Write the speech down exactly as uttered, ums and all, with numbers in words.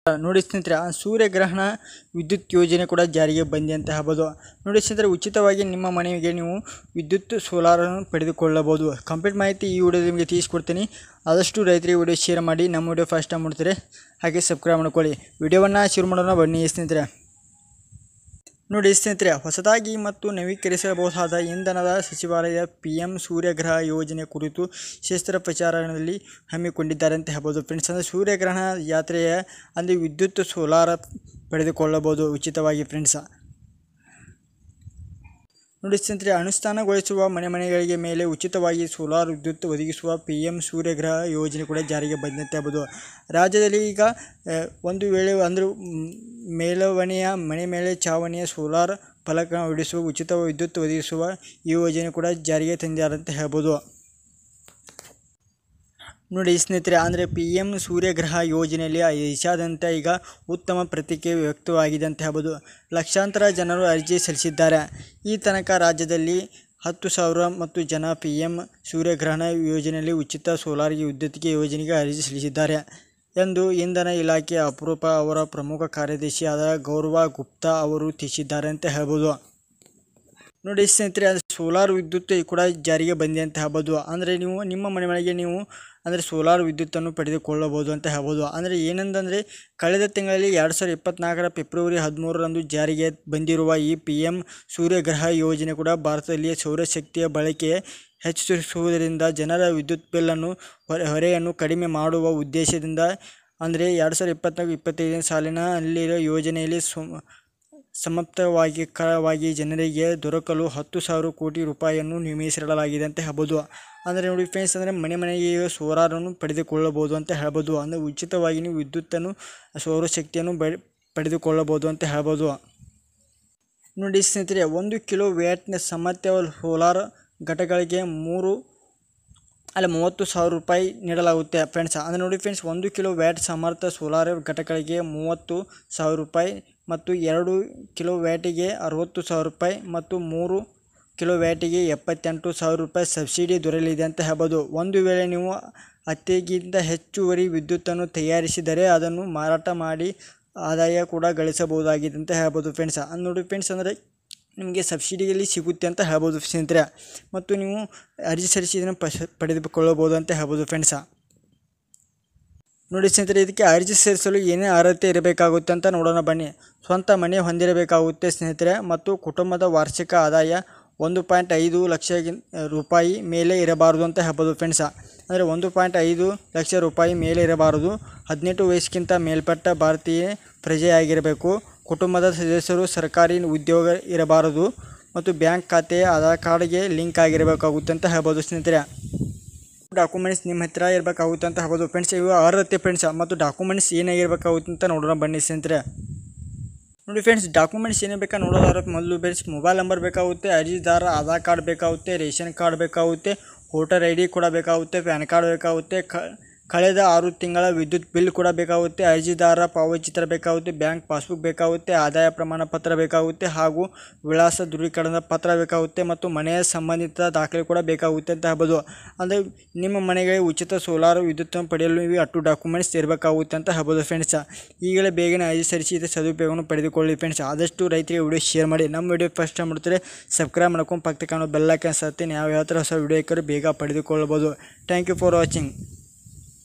ನೋಡಿ ಸ್ನೇಹಿತರೆ, ಸೂರ್ಯಗ್ರಹಣ ವಿದ್ಯುತ್ ಯೋಜನೆ ಕೂಡ ಜಾರಿಗೆ ಬಂದಿ ಅಂತ ಹೇಳ್ಬೋದು. ನೋಡಿ ಸ್ನೇಹಿತರೆ, ಉಚಿತವಾಗಿ ನಿಮ್ಮ ಮನೆಗೆ ನೀವು ವಿದ್ಯುತ್ ಸೋಲಾರನ್ನು ಪಡೆದುಕೊಳ್ಳಬಹುದು. ಕಂಪ್ಲೀಟ್ ಮಾಹಿತಿ ಈ ವಿಡಿಯೋದಲ್ಲಿ ನಿಮಗೆ ತಿಳಿಸ್ಕೊಡ್ತೀನಿ. ಆದಷ್ಟು ರೈತರಿಗೆ ವಿಡಿಯೋ ಶೇರ್ ಮಾಡಿ. ನಮ್ಮ ವಿಡಿಯೋ ಫಸ್ಟ್ ಟೈಮ್ ನೋಡ್ತಾರೆ ಹಾಗೆ ಸಬ್ಸ್ಕ್ರೈಬ್ ಮಾಡ್ಕೊಳ್ಳಿ. ವಿಡಿಯೋವನ್ನು ಶುರು ಮಾಡೋಣ ಬನ್ನಿ ಸ್ನೇಹಿತರೆ. ನೋಡಿ ಸ್ನೇಹಿತರೆ, ಹೊಸದಾಗಿ ಮತ್ತು ನವೀಕರಿಸಬಹುದಾದ ಇಂಧನದ ಸಚಿವಾಲಯ ಪಿ ಎಂ ಸೂರ್ಯಗ್ರಹ ಯೋಜನೆ ಕುರಿತು ಕ್ಷೇತ್ರ ಪ್ರಚಾರದಲ್ಲಿ ಹಮ್ಮಿಕೊಂಡಿದ್ದಾರೆ ಅಂತ ಹೇಳ್ಬೋದು ಫ್ರೆಂಡ್ಸ್. ಅಂದರೆ ಸೂರ್ಯಗ್ರಹಣ ಯಾತ್ರೆಯ ಅಂದರೆ ವಿದ್ಯುತ್ ಸೋಲಾರ ಪಡೆದುಕೊಳ್ಳಬಹುದು ಉಚಿತವಾಗಿ ಫ್ರೆಂಡ್ಸ್. ನೋಡಿ ಸ್ನೇಹಿತರೆ, ಅನುಷ್ಠಾನಗೊಳಿಸುವ ಮನೆ ಮನೆಗಳಿಗೆ ಮೇಲೆ ಉಚಿತವಾಗಿ ಸೋಲಾರ್ ವಿದ್ಯುತ್ ಒದಗಿಸುವ ಪಿ ಎಂ ಸೂರ್ಯಗ್ರಹ ಯೋಜನೆ ಕೂಡ ಜಾರಿಗೆ ಬಂದಂತೆ ಆಗ್ಬೋದು. ರಾಜ್ಯದಲ್ಲಿ ಈಗ ಒಂದು ವೇಳೆ ಅಂದರೆ ಮೇಲವಣೆಯ ಮನೆ ಮೇಲೆ ಚಾವಣಿಯ ಸೋಲಾರ್ ಫಲಕ ಹೊಡಿಸುವ ಉಚಿತ ವಿದ್ಯುತ್ ಒದಗಿಸುವ ಈ ಯೋಜನೆ ಕೂಡ ಜಾರಿಗೆ ತಂದಿದ್ದಾರಂತ ಹೇಳ್ಬೋದು. ನೋಡಿ ಸ್ನೇಹಿತರೆ, ಅಂದರೆ ಪಿ ಎಂ ಸೂರ್ಯಗ್ರಹ ಯೋಜನೆಯಲ್ಲಿ ದೇಶಾದ್ಯಂತ ಈಗ ಉತ್ತಮ ಪ್ರತಿಕ್ರಿಯೆ ವ್ಯಕ್ತವಾಗಿದೆ ಅಂತ ಹೇಳ್ಬೋದು. ಲಕ್ಷಾಂತರ ಜನರು ಅರ್ಜಿ ಸಲ್ಲಿಸಿದ್ದಾರೆ. ಈ ತನಕ ರಾಜ್ಯದಲ್ಲಿ ಹತ್ತು ಸಾವಿರ ಮತ್ತು ಜನ ಪಿ ಎಂ ಸೂರ್ಯಗ್ರಹಣ ಯೋಜನೆಯಲ್ಲಿ ಉಚಿತ ಸೋಲಾರ್ ವಿದ್ಯುತ್ಗೆ ಯೋಜನೆಗೆ ಅರ್ಜಿ ಸಲ್ಲಿಸಿದ್ದಾರೆ ಎಂದು ಇಂಧನ ಇಲಾಖೆ ಅಪರೂಪ ಅವರ ಪ್ರಮುಖ ಕಾರ್ಯದರ್ಶಿ ಆದ ಗೌರವ ಗುಪ್ತಾ ಅವರು ತಿಳಿಸಿದ್ದಾರೆ ಅಂತ ಹೇಳ್ಬೋದು. ನೋಡಿ ಸ್ನೇಹಿತರೆ, ಅದು ಸೋಲಾರ್ ವಿದ್ಯುತ್ ಕೂಡ ಜಾರಿಗೆ ಬಂದಿದೆ ಅಂತ ಹೇಳ್ಬೋದು. ಅಂದರೆ ನೀವು ನಿಮ್ಮ ಮನೆ ಮನೆಗೆ ನೀವು ಅಂದರೆ ಸೋಲಾರ್ ವಿದ್ಯುತ್ತನ್ನು ಪಡೆದುಕೊಳ್ಳಬಹುದು ಅಂತ ಹೇಳ್ಬೋದು. ಅಂದರೆ ಏನಂದರೆ ಕಳೆದ ತಿಂಗಳಲ್ಲಿ ಎರಡು ಸಾವಿರದ ಇಪ್ಪತ್ತ್ನಾಲ್ಕರ ಫೆಬ್ರವರಿ ಹದಿಮೂರರಂದು ಜಾರಿಗೆ ಬಂದಿರುವ ಈ ಪಿ ಎಂ ಸೂರ್ಯಗ್ರಹ ಯೋಜನೆ ಕೂಡ ಭಾರತದಲ್ಲಿ ಸೌರಶಕ್ತಿಯ ಬಳಕೆ ಹೆಚ್ಚಿಸುವುದರಿಂದ ಜನರ ವಿದ್ಯುತ್ ಬಿಲ್ಲನ್ನು ಹೊರೆಯನ್ನು ಕಡಿಮೆ ಮಾಡುವ ಉದ್ದೇಶದಿಂದ ಅಂದರೆ ಎರಡು ಸಾವಿರದ ಇಪ್ಪತ್ತ್ನಾಲ್ಕು ಇಪ್ಪತ್ತೈದನೇ ಸಾಲಿನ ಅಲ್ಲಿರೋ ಯೋಜನೆಯಲ್ಲಿ ಸಮರ್ಥವಾಗಿ ಕರವಾಗಿ ಜನರಿಗೆ ದೊರಕಲು ಹತ್ತು ಸಾವಿರ ಕೋಟಿ ರೂಪಾಯಿಯನ್ನು ಮೀಸಲಿಡಲಾಗಿದೆ ಅಂತ ಹೇಳ್ಬೋದು. ಅಂದರೆ ನೋಡಿ ಫ್ರೆಂಡ್ಸ್, ಅಂದರೆ ಮನೆ ಮನೆಗೆ ಸೋಲಾರನ್ನು ಪಡೆದುಕೊಳ್ಳಬಹುದು ಅಂತ ಹೇಳ್ಬೋದು. ಅಂದರೆ ಉಚಿತವಾಗಿ ನೀವು ವಿದ್ಯುತ್ತನ್ನು ಸೌರಶಕ್ತಿಯನ್ನು ಬ ಪಡೆದುಕೊಳ್ಳಬಹುದು ಅಂತ ಹೇಳ್ಬೋದು. ನೋಡಿ ಸ್ನೇಹಿತರೆ, ಒಂದು ಕಿಲೋ ವ್ಯಾಟ್ನ ಸಾಮರ್ಥ್ಯ ಸೋಲಾರ್ ಘಟಕಗಳಿಗೆ ಮೂರು ಅಲ್ಲ ಮೂವತ್ತು ಸಾವಿರ ರೂಪಾಯಿ ನೀಡಲಾಗುತ್ತೆ ಫ್ರೆಂಡ್ಸ್. ಅಂದರೆ ನೋಡಿ ಫ್ರೆಂಡ್ಸ್, ಒಂದು ಕಿಲೋ ವ್ಯಾಟ್ ಸಾಮರ್ಥ್ಯ ಸೋಲಾರ್ ಘಟಕಗಳಿಗೆ ಮೂವತ್ತು ಸಾವಿರ ರೂಪಾಯಿ ಮತ್ತು ಎರಡು ಕಿಲೋ ವ್ಯಾಟಿಗೆ ಅರವತ್ತು ಸಾವಿರ ರೂಪಾಯಿ ಮತ್ತು ಮೂರು ಕಿಲೋ ವ್ಯಾಟಿಗೆ ಎಪ್ಪತ್ತೆಂಟು ಸಾವಿರ ರೂಪಾಯಿ ಸಬ್ಸಿಡಿ ದೊರೆಯಲಿದೆ ಅಂತ ಹೇಳ್ಬೋದು. ಒಂದು ವೇಳೆ ನೀವು ಅತ್ಯಗಿಂತ ಹೆಚ್ಚುವರಿ ವಿದ್ಯುತ್ತನ್ನು ತಯಾರಿಸಿದರೆ ಅದನ್ನು ಮಾರಾಟ ಮಾಡಿ ಆದಾಯ ಕೂಡ ಗಳಿಸಬಹುದಾಗಿದೆ ಅಂತ ಹೇಳ್ಬೋದು ಫ್ರೆಂಡ್ಸ್. ಅದು ನೋಡಿ ಫ್ರೆಂಡ್ಸ್, ಅಂದರೆ ನಿಮಗೆ ಸಬ್ಸಿಡಿಯಲ್ಲಿ ಸಿಗುತ್ತೆ ಅಂತ ಹೇಳ್ಬೋದು ಸ್ನೇಹಿತರೆ. ಮತ್ತು ನೀವು ಅರ್ಜಿ ಸಲ್ಲಿಸಿ ಇದನ್ನು ಪಶ ಪಡೆದುಕೊಳ್ಳಬಹುದು ಅಂತ ಹೇಳ್ಬೋದು ಫ್ರೆಂಡ್ಸ. ನೋಡಿ ಸ್ನೇಹಿತರೆ, ಇದಕ್ಕೆ ಅರ್ಜಿ ಸಲ್ಲಿಸಲು ಏನೇ ಅರ್ಹತೆ ಇರಬೇಕಾಗುತ್ತೆ ಅಂತ ನೋಡೋಣ ಬನ್ನಿ. ಸ್ವಂತ ಮನೆ ಹೊಂದಿರಬೇಕಾಗುತ್ತೆ ಸ್ನೇಹಿತರೆ ಮತ್ತು ಕುಟುಂಬದ ವಾರ್ಷಿಕ ಆದಾಯ ಒಂದು ಪಾಯಿಂಟ್ ಐದು ಲಕ್ಷ ರೂಪಾಯಿ ಮೇಲೆ ಇರಬಾರದು ಅಂತ ಹೇಳ್ಬೋದು ಫ್ರೆಂಡ್ಸ. ಅಂದರೆ ಒಂದು ಪಾಯಿಂಟ್ ಐದು ಲಕ್ಷ ರೂಪಾಯಿ ಮೇಲೆ ಇರಬಾರದು. ಹದಿನೆಂಟು ವಯಸ್ಸಿಗಿಂತ ಮೇಲ್ಪಟ್ಟ ಭಾರತೀಯ ಪ್ರಜೆಯಾಗಿರಬೇಕು. ಕುಟುಂಬದ ಸದಸ್ಯರು ಸರ್ಕಾರಿ ಉದ್ಯೋಗ ಇರಬಾರದು ಮತ್ತು ಬ್ಯಾಂಕ್ ಖಾತೆಯ ಆಧಾರ್ ಕಾರ್ಡ್ಗೆ ಲಿಂಕ್ ಆಗಿರಬೇಕಾಗುತ್ತೆ ಅಂತ ಹೇಳ್ಬೋದು ಸ್ನೇಹಿತರೆ. ಡಾಕ್ಯುಮೆಂಟ್ಸ್ ನಿಮ್ಮ ಹತ್ತಿರ ಇರಬೇಕಾಗುತ್ತೆ ಅಂತ ಹೇಳ್ಬೋದು ಫ್ರೆಂಡ್ಸ್. ಇವು ಅರ್ಹತೆ ಫ್ರೆಂಡ್ಸ್. ಮತ್ತು ಡಾಕ್ಯುಮೆಂಟ್ಸ್ ಏನಾಗಿರಬೇಕಾಗುತ್ತೆ ಅಂತ ನೋಡೋಣ ಬನ್ನಿ ಸ್ನೇಹಿತರೆ. ನೋಡಿ ಫ್ರೆಂಡ್ಸ್, ಡಾಕ್ಯುಮೆಂಟ್ಸ್ ಏನೇ ಬೇಕಾ ನೋಡೋದಾದ್ರೆ ಮೊದಲು ಫ್ರೆಂಡ್ಸ್ ಮೊಬೈಲ್ ನಂಬರ್ ಬೇಕಾಗುತ್ತೆ, ಅರ್ಜಿದಾರ ಆಧಾರ್ ಕಾರ್ಡ್ ಬೇಕಾಗುತ್ತೆ, ರೇಷನ್ ಕಾರ್ಡ್ ಬೇಕಾಗುತ್ತೆ, ವೋಟರ್ ಐ ಡಿ ಕೂಡ ಬೇಕಾಗುತ್ತೆ, ಪ್ಯಾನ್ ಕಾರ್ಡ್ ಬೇಕಾಗುತ್ತೆ, ಕಳೆದ ಆರು ತಿಂಗಳ ವಿದ್ಯುತ್ ಬಿಲ್ ಕೂಡ ಬೇಕಾಗುತ್ತೆ, ಅರ್ಜಿದಾರ ಭಾವಚಿತ್ರ ಬೇಕಾಗುತ್ತೆ, ಬ್ಯಾಂಕ್ ಪಾಸ್ಬುಕ್ ಬೇಕಾಗುತ್ತೆ, ಆದಾಯ ಪ್ರಮಾಣ ಪತ್ರ ಬೇಕಾಗುತ್ತೆ ಹಾಗೂ ವಿಳಾಸ ದೃಢೀಕರಣದ ಪತ್ರ ಬೇಕಾಗುತ್ತೆ ಮತ್ತು ಮನೆಯ ಸಂಬಂಧಿತ ದಾಖಲೆ ಕೂಡ ಬೇಕಾಗುತ್ತೆ ಅಂತ ಹೇಳ್ಬೋದು. ಅಂದರೆ ನಿಮ್ಮ ಮನೆಗೆ ಉಚಿತ ಸೋಲಾರ್ ವಿದ್ಯುತ್ತನ್ನು ಪಡೆಯಲು ನೀವು ಅಷ್ಟು ಡಾಕ್ಯುಮೆಂಟ್ಸ್ ಇರಬೇಕಾಗುತ್ತೆ ಅಂತ ಹೇಳ್ಬೋದು ಫ್ರೆಂಡ್ಸ್. ಈಗಲೇ ಬೇಗನೆ ಅರ್ಜಿ ಸಲ್ಲಿಸಿ ಇದರ ಸದುಪಯೋಗವನ್ನು ಪಡೆದುಕೊಳ್ಳಿ ಫ್ರೆಂಡ್ಸ್. ಆದಷ್ಟು ರೈತರಿಗೆ ವಿಡಿಯೋ ಶೇರ್ ಮಾಡಿ. ನಮ್ಮ ವಿಡಿಯೋ ಫಸ್ಟ್ ಟೈಮ್ ಮಾಡ್ತಾರೆ ಸಬ್ಸ್ಕ್ರೈಬ್ ಮಾಡ್ಕೊಂಡು ಪಕ್ಕ ಕಾಣೋ ಬೆಲ್ ಐಕಾನ್ ಸತ್ತೀನಿ ಯಾವ ಯಾವ ಥರ ಹೊಸ ವಿಡಿಯೋ ಬೇಗ ಪಡೆದುಕೊಳ್ಳಬಹುದು. Thank you for watching.